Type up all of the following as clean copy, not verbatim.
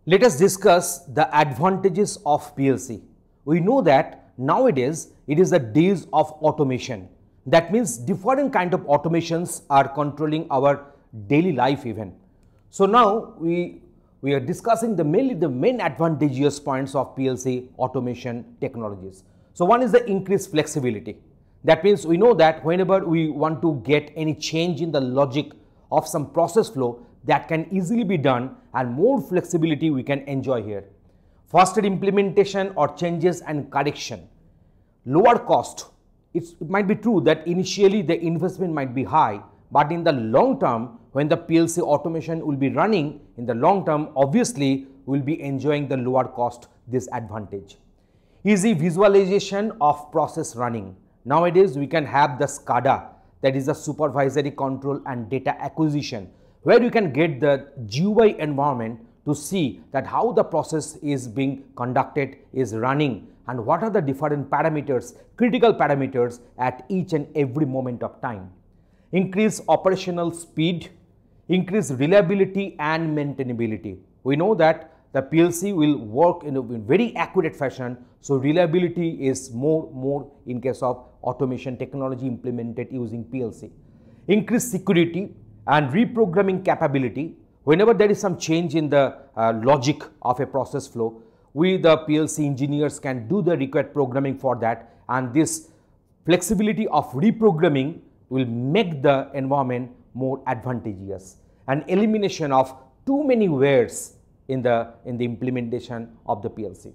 Let us discuss the advantages of PLC. We know that nowadays it is the days of automation. That means different kind of automations are controlling our daily life even. So now we are discussing mainly the main advantageous points of PLC automation technologies. So one is the increased flexibility. That means we know that whenever we want to get any change in the logic of some process flow, that can easily be done and more flexibility we can enjoy here. Faster implementation or changes and correction. Lower cost. It might be true that initially the investment might be high, but in the long term, when the PLC automation will be running, in the long term, obviously we will be enjoying the lower cost disadvantage. Easy visualization of process running. Nowadays, we can have the SCADA, that is the supervisory control and data acquisition, where you can get the GUI environment to see that how the process is being conducted, is running, and what are the different parameters, critical parameters at each and every moment of time. Increase operational speed, increase reliability and maintainability. We know that the PLC will work in a very accurate fashion, so reliability is more in case of automation technology implemented using PLC. Increase security and reprogramming capability. Whenever there is some change in the logic of a process flow, we the PLC engineers can do the required programming for that, and this flexibility of reprogramming will make the environment more advantageous, and elimination of too many wares in the implementation of the PLC.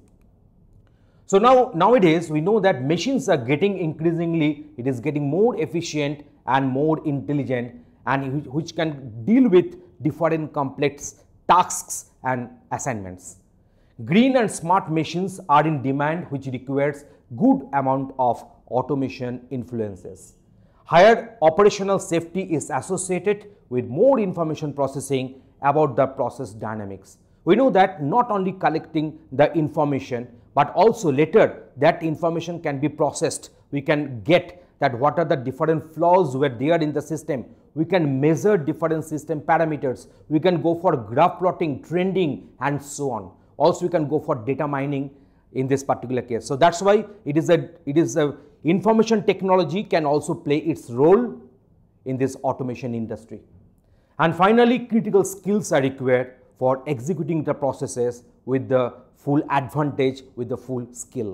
So nowadays we know that machines are getting increasingly, it is getting more efficient and more intelligent, and which can deal with different complex tasks and assignments. Green and smart machines are in demand, which requires good amount of automation influences. Higher operational safety is associated with more information processing about the process dynamics. We know that not only collecting the information, but also later that information can be processed. We can get that what are the different flaws were there in the system. We can measure different system parameters. We can go for graph plotting, trending, and so on. Also, we can go for data mining in this particular case. So that's why it is a information technology can also play its role in this automation industry. And finally, critical skills are required for executing the processes with the full advantage, with the full skill.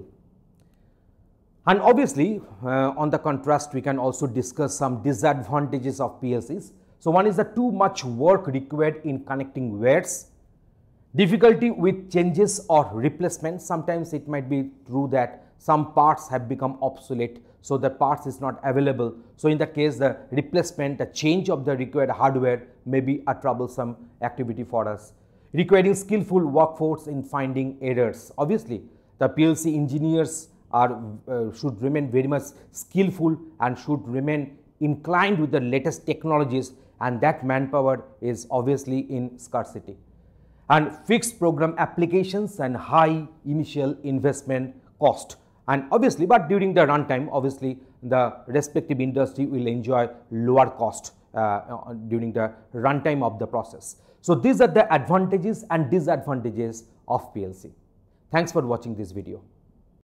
And obviously, on the contrast, we can also discuss some disadvantages of PLCs. So one is the too much work required in connecting wires, difficulty with changes or replacement. Sometimes it might be true that some parts have become obsolete, so the parts is not available. So in that case, the replacement, the change of the required hardware may be a troublesome activity for us. Requiring skillful workforce in finding errors. Obviously, the PLC engineers should remain very much skillful and should remain inclined with the latest technologies, and that manpower is obviously in scarcity. And fixed program applications and high initial investment cost. And obviously, but during the runtime, obviously the respective industry will enjoy lower cost during the runtime of the process. So these are the advantages and disadvantages of PLC. Thanks for watching this video.